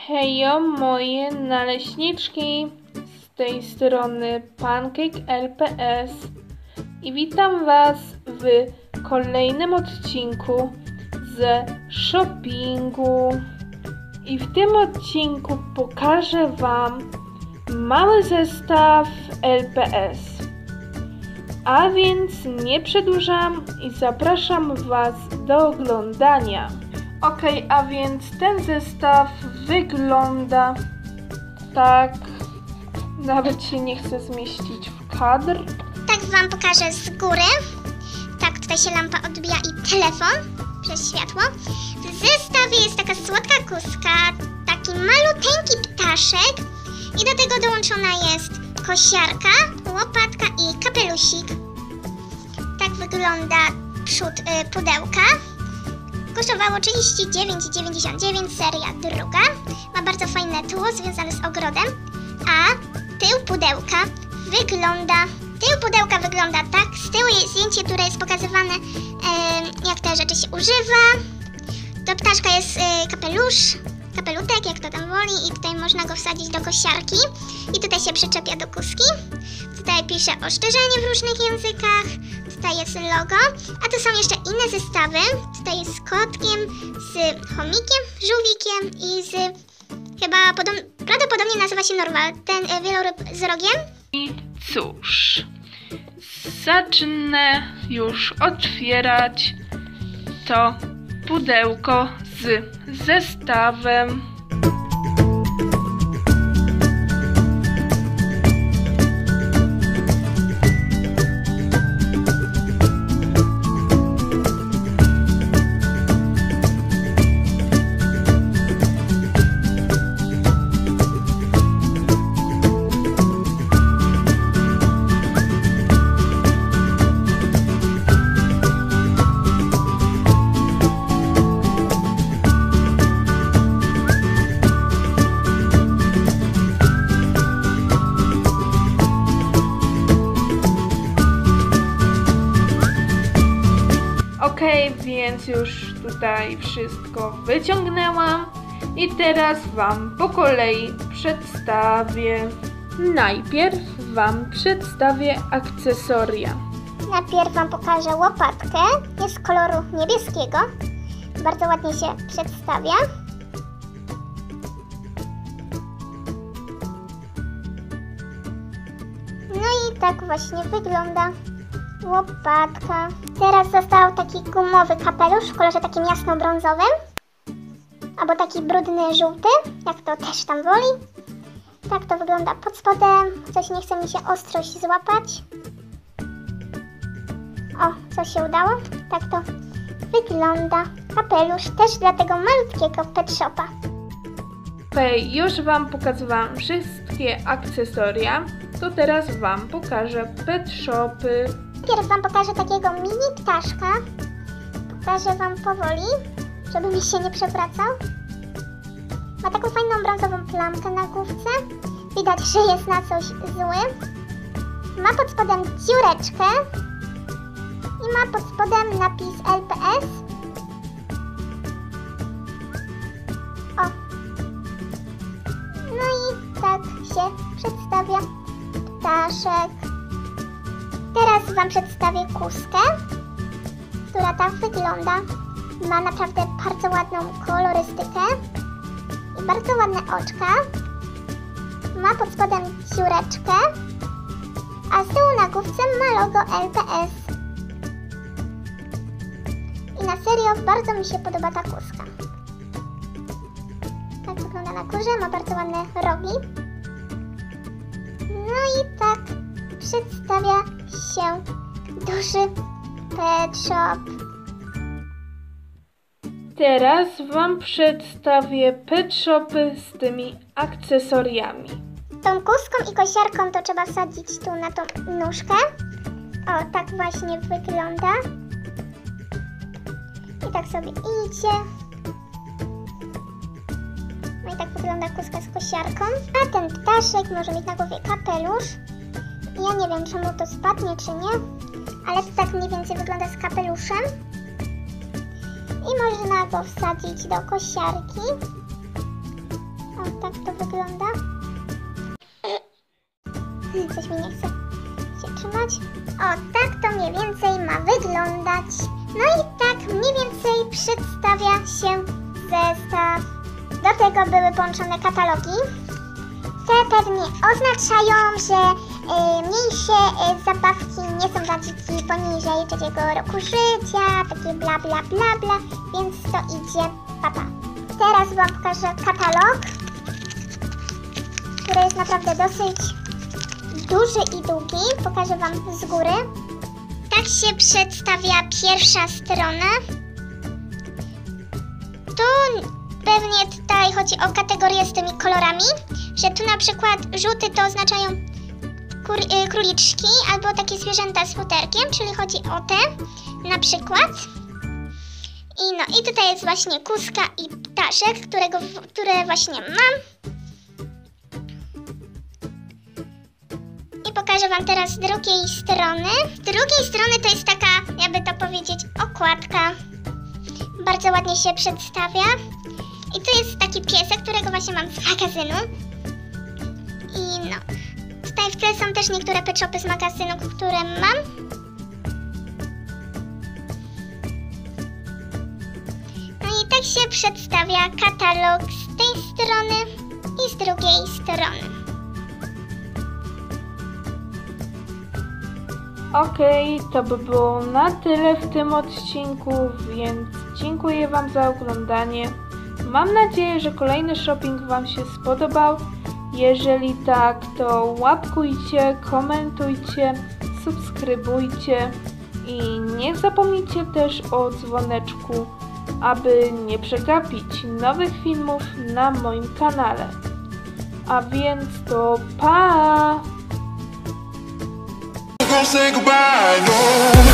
Hejo moje naleśniczki, z tej strony Pancake LPS i witam Was w kolejnym odcinku ze shoppingu. I w tym odcinku pokażę Wam mały zestaw LPS. A więc nie przedłużam i zapraszam Was do oglądania. Ok, a więc ten zestaw wygląda tak, nawet się nie chce zmieścić w kadr. Tak Wam pokażę z góry. Tak, tutaj się lampa odbija i telefon przez światło. W zestawie jest taka słodka kuska, taki maluteńki ptaszek i do tego dołączona jest kosiarka, łopatka i kapelusik. Tak wygląda przód pudełka. Kosztowało 39,99, seria druga. Ma bardzo fajne tło związane z ogrodem. A tył pudełka wygląda tak. Z tyłu jest zdjęcie, które jest pokazywane, jak te rzeczy się używa. Do ptaszka jest kapelutek, jak to tam woli, i tutaj można go wsadzić do kosiarki. I tutaj się przyczepia do kuski. Tutaj pisze ostrzeżenie w różnych językach. Tutaj jest logo. A tu są jeszcze inne zestawy. Tutaj jest z kotkiem, z chomikiem, żółwikiem i z... chyba prawdopodobnie nazywa się Norwal. Ten wieloryb z rogiem. I cóż, zacznę już otwierać to pudełko z zestawem. Ok, więc już tutaj wszystko wyciągnęłam i teraz Wam po kolei przedstawię. Najpierw Wam przedstawię akcesoria. Najpierw Wam pokażę łopatkę. Jest z koloru niebieskiego. Bardzo ładnie się przedstawia. No i tak właśnie wygląda łopatka. Teraz został taki gumowy kapelusz w kolorze takim jasno-brązowym. Albo taki brudny żółty, jak to też tam woli. Tak to wygląda pod spodem. Coś nie chce mi się ostrość złapać. O, co się udało? Tak to wygląda. Kapelusz też dla tego malutkiego pet shopa. Ok, już Wam pokazywałam wszystkie akcesoria. To teraz Wam pokażę pet shopy. Najpierw Wam pokażę takiego mini ptaszka. Pokażę Wam powoli, żeby mi się nie przewracał. Ma taką fajną brązową plamkę na główce. Widać, że jest na coś zły. Ma pod spodem dziureczkę. I ma pod spodem napis LPS. O. No i tak się przedstawia ptaszek. Teraz Wam przedstawię kuskę, która tak wygląda. Ma naprawdę bardzo ładną kolorystykę i bardzo ładne oczka. Ma pod spodem dziureczkę, a z tyłu na główce ma logo LPS. I na serio bardzo mi się podoba ta kuska. Tak wygląda na górze, ma bardzo ładne rogi. No i tak przedstawia się duży pet shop. Teraz Wam przedstawię pet shopy z tymi akcesoriami. Tą kuską i kosiarką to trzeba wsadzić tu na tą nóżkę. O, tak właśnie wygląda. I tak sobie idzie. No i tak wygląda kuska z kosiarką. A ten ptaszek może mieć na głowie kapelusz. Ja nie wiem, czy mu to spadnie, czy nie, ale to tak mniej więcej wygląda z kapeluszem. I można go wsadzić do kosiarki. O, tak to wygląda. Coś mi nie chce się trzymać. O, tak to mniej więcej ma wyglądać. No i tak mniej więcej przedstawia się zestaw. Do tego były połączone katalogi. Te pewnie oznaczają, że mniejsze zabawki nie są dla dzieci poniżej 3 roku życia, takie bla bla bla bla, więc to idzie papa. Teraz wam pokażę katalog, który jest naprawdę dosyć duży i długi. Pokażę wam z góry. Tak się przedstawia pierwsza strona. Tu pewnie tutaj chodzi o kategorię z tymi kolorami, że tu na przykład żółty to oznaczają króliczki albo takie zwierzęta z futerkiem, czyli chodzi o te na przykład. I tutaj jest właśnie kuska i ptaszek, które właśnie mam. I pokażę wam teraz z drugiej strony. Z drugiej strony to jest taka, jakby to powiedzieć, okładka. Bardzo ładnie się przedstawia. I tu jest taki piesek, którego właśnie mam z magazynu. I no, tutaj w tle są też niektóre pet shopy z magazynu, które mam. No i tak się przedstawia katalog z tej strony i z drugiej strony. Okej, to by było na tyle w tym odcinku, więc dziękuję wam za oglądanie. Mam nadzieję, że kolejny shopping wam się spodobał. Jeżeli tak, to łapkujcie, komentujcie, subskrybujcie i nie zapomnijcie też o dzwoneczku, aby nie przegapić nowych filmów na moim kanale. A więc to pa! Say goodbye, no.